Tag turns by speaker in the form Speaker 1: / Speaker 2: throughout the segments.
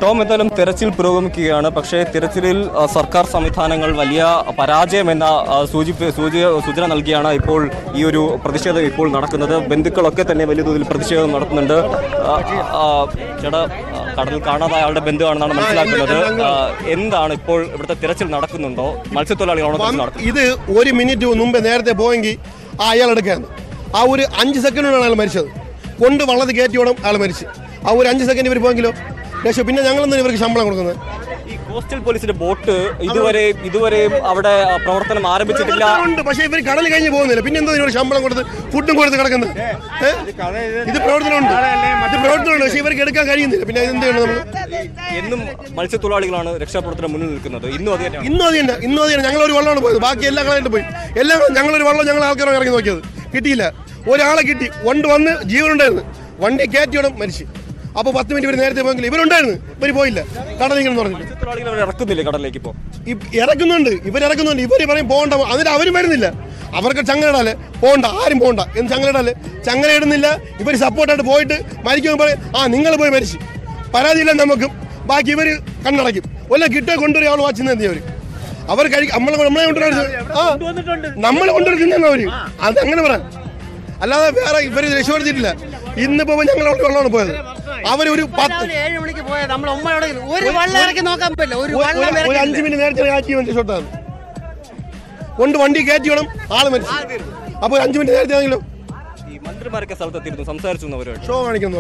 Speaker 1: Tom, എന്തായാലും തെരച്ചിൽ പുരോഗമിക്കുകയാണ്. പക്ഷേ തെരച്ചിലിൽ സർക്കാർ സംവിധാനങ്ങൾ വലിയ പരാജയമെന്ന സൂചന നൽകിയാണ് ഇപ്പോൾ ഈ ഒരു പ്രതിഷേധം ഇപ്പോൾ നടക്കുന്നത്. ബന്ധുക്കളൊക്കെ തന്നെ വലിയ തോതിൽ പ്രതിഷേധം നടത്തുന്നുണ്ട്. ചേട്ടാ, കടലിൽ കാണാതായ ആളുടെ ബന്ധുവാണെന്നാണ് മനസ്സിലാക്കുന്നത്. എന്താണ് ഇപ്പോൾ ഇവിടുത്തെ തിരച്ചിൽ നടക്കുന്നുണ്ടോ? മത്സ്യത്തൊഴിലാളികളാണോ?
Speaker 2: ഇത് ഒരു മിനിറ്റ് മുമ്പ് നേരത്തെ പോയെങ്കിൽ അയാൾ എടുക്കാന്ന് ആ ഒരു 5 സെക്കൻഡിനാണ് അയാൾ മരിച്ചത്. കൊണ്ട് വള്ളത്തിൽ കയറ്റിയോടും അയാൾ മരിച്ചു. ആ ഒരു 5 സെക്കൻഡ് ഇവർ പോയെങ്കിലോ രക്ഷ. പിന്നെ ഞങ്ങളെന്താണ് ഇവർക്ക് ശമ്പളം കൊടുക്കുന്നത്?
Speaker 1: ഈ കോസ്റ്റൽ പോലീസിന്റെ ബോട്ട് ഇതുവരെ അവിടെ പ്രവർത്തനം ആരംഭിച്ചിട്ടില്ല.
Speaker 2: പക്ഷേ ഇവർ കടൽ കഴിഞ്ഞ് പോകുന്നില്ല. പിന്നെ എന്തോ ഇതിനോട് ശമ്പളം കൊടുത്ത് ഫുഡും കൊടുത്ത് കിടക്കുന്നത്? ഇത് പ്രവർത്തനമുണ്ട്, പക്ഷേ ഇവർക്ക് എടുക്കാൻ കഴിയുന്നില്ല. പിന്നെ എന്താണ് നമ്മൾ
Speaker 1: എന്നും മത്സ്യത്തൊഴിലാളികളാണ് രക്ഷാപ്രവർത്തനം മുന്നിൽ നിൽക്കുന്നത്. ഇന്നും അത്
Speaker 2: തന്നെ ഞങ്ങളൊരു വള്ളമാണ് പോയത്. ബാക്കി എല്ലാ കളായിട്ട് പോയി. ഞങ്ങളൊരു വള്ളം ഞങ്ങൾ ആൾക്കാരെ ഇറങ്ങി നോക്കിയത് കിട്ടിയില്ല. ഒരാളെ കിട്ടി. വന്ന് ജീവനുണ്ടായിരുന്നു. വണ്ടി കയറ്റിയോടും മരിച്ചു. അപ്പോൾ 10 മിനിറ്റ് ഇവർ നേരത്തെ പോയെങ്കിൽ ഇവരുണ്ടായിരുന്നു. ഇവർ പോയില്ല. കടലിങ്ങനെ പറഞ്ഞു
Speaker 1: ഇറക്കുന്നില്ല. കടലിലേക്ക് ഇപ്പോൾ
Speaker 2: ഇറക്കുന്നുണ്ട്. ഇവർ പറയും പോകണ്ട. എന്നിട്ട് അവരും വരുന്നില്ല. അവർക്ക് ചങ്ങലയിടാല് പോകണ്ട, ആരും പോകണ്ട എന്ന് ചങ്ങലയിടാല് ചങ്ങല ഇടുന്നില്ല. ഇവർ സപ്പോർട്ടായിട്ട് പോയിട്ട് മരിക്കുമ്പോൾ പറയും നിങ്ങൾ പോയി മരിച്ചു. പരാതിയില്ല നമുക്കും. ബാക്കി ഇവർ കണ്ണടയ്ക്കും. ഒല്ല കിട്ടോ കൊണ്ടുവരും ആൾ വാച്ചുന്ന അവർ നമ്മളെ കൊണ്ടുവരുന്ന അവര്. അതങ്ങനെ പറയാം. അല്ലാതെ വേറെ ഇവര് രക്ഷപ്പെടുത്തിയിട്ടില്ല. ഇന്നിപ്പോ ഞങ്ങൾ വെള്ളമാണ് പോയത്. അവരൊരു
Speaker 3: 7 മണിക്ക് പോയത് നമ്മൾ ഒരു വള്ളം ഇറക്കി നോക്കാൻ പറ്റില്ല. ഒരു
Speaker 2: 5 മിനിറ്റ് നേരത്തെ രക്ഷപ്പെട്ടാണ്. കൊണ്ട് വണ്ടി കയറ്റിയോണം ആള് മരിച്ചു. അപ്പൊ 5 മിനിറ്റ് നേരത്തെ ആണെങ്കിലോ
Speaker 1: ഈ മന്ത്രിമാരൊക്കെ സ്ഥലത്തെത്തിയിരുന്നു, സംസാരിച്ചു.
Speaker 2: ഷോ കാണിക്കുന്നു.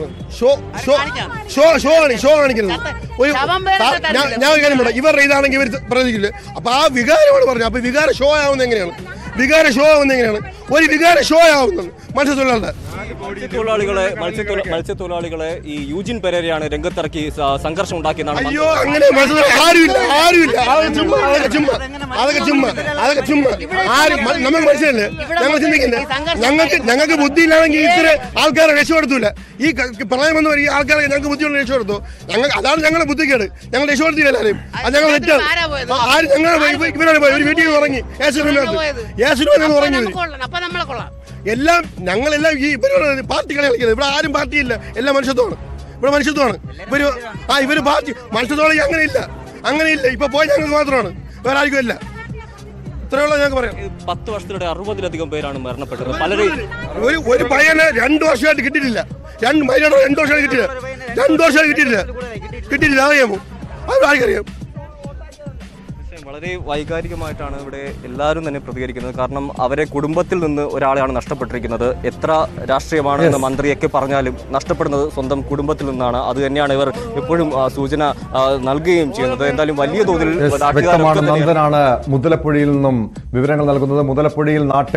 Speaker 2: ഷോ കാണിക്കുന്നത് ഞാൻ കാര്യം പറയാം. ഇവരുടെ ഇതാണെങ്കിൽ ഇവർ പ്രവചിക്കില്ല. അപ്പൊ ആ വികാരമാണ് പറഞ്ഞു. അപ്പൊ വികാര ഷോ ആവുന്നത് എങ്ങനെയാണ്? ഒരു വികാര ഷോ ആവുന്നത്
Speaker 1: മത്സ്യത്തൊഴിലാളികളെ ഈ യൂജിൻ പെരേരയാണ് രംഗത്തിറക്കി സംഘർഷം ഉണ്ടാക്കിയെന്നാണ്.
Speaker 2: അയ്യോ, അങ്ങനെ ആരുമില്ല. അതൊക്കെ ചുമ്മാ നമുക്ക് മനസ്സിലല്ലേ. ഞങ്ങൾ ചിന്തിക്കില്ല. ഞങ്ങൾക്ക് ബുദ്ധിയില്ലാണെങ്കിൽ ഇത്ര ആൾക്കാരെ രക്ഷപ്പെടുത്തൂല. ഈ പ്രളയം വന്നു ഈ ആൾക്കാരെ ഞങ്ങൾക്ക് ബുദ്ധിയോട് രക്ഷപ്പെടുത്തു. അതാണ് ഞങ്ങളുടെ ബുദ്ധിക്കേട്. ഞങ്ങൾ രക്ഷപ്പെടുത്തില്ല എല്ലാവരും. അത് ഞങ്ങൾ തെറ്റാണ്. ഇവരാണ് പോയി. ഒരു വീട്ടിൽ ഉറങ്ങി എല്ലാം. ഞങ്ങളെല്ലാം ഈ ഇവരോട് പാർട്ടികളെ കളിക്കുന്നത്. ഇവിടെ ആരും പാർട്ടിയില്ല. എല്ലാം മനുഷ്യത്വമാണ്. ഇവര് പാർട്ടി മനുഷ്യത്വം അങ്ങനെയില്ല. ഇപ്പൊ പോയി ഞങ്ങൾക്ക് മാത്രമാണ്, വേറെ ആർക്കും ഇല്ല. ഇത്രയുള്ള ഞങ്ങൾക്ക് പറയാം.
Speaker 1: 10 വർഷത്തിനിടെ 60-ലധികം പേരാണ് മരണപ്പെട്ടത്. പലരും
Speaker 2: ഒരു പയ്യന് 2 വർഷമായിട്ട് കിട്ടിയിട്ടില്ല. 2 വർഷമായിട്ട് കിട്ടിയിട്ടില്ല. അറിയാമോ? അത് ആർക്കറിയാം?
Speaker 1: വളരെ വൈകാരികമായിട്ടാണ് ഇവിടെ എല്ലാവരും തന്നെ പ്രതികരിക്കുന്നത്. കാരണം അവരെ കുടുംബത്തിൽ നിന്ന് ഒരാളെയാണ് നഷ്ടപ്പെട്ടിരിക്കുന്നത്. എത്ര രാഷ്ട്രീയമാണ് എന്ന് മന്ത്രിയൊക്കെ പറഞ്ഞാലും നഷ്ടപ്പെടുന്നത് സ്വന്തം കുടുംബത്തിൽ നിന്നാണ്. അത് തന്നെയാണ് ഇവർ എപ്പോഴും സൂചന നൽകുകയും ചെയ്യുന്നത്. എന്തായാലും വലിയ തോതിൽ
Speaker 4: നന്ദനാണ് മുതലപ്പുഴയിൽ നിന്നും വിവരങ്ങൾ നൽകുന്നത്. മുതലപ്പുഴയിൽ